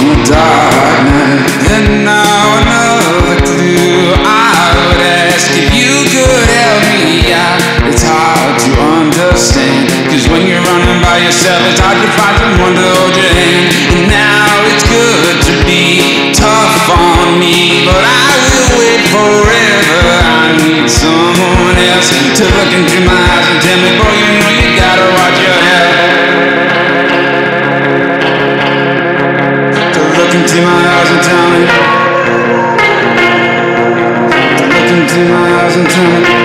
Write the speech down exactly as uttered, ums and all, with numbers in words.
the dark night. And now another clue I would ask if you could help me out. It's hard to understand, cause when you're running by yourself it's hard to find someone to hold your hand. And now it's good to be tough on me, but I will wait forever. I need someone else to look into my eyes and tell me, boy, you know you gotta watch your head. To look into my eyes and tell me, to look into my eyes and tell me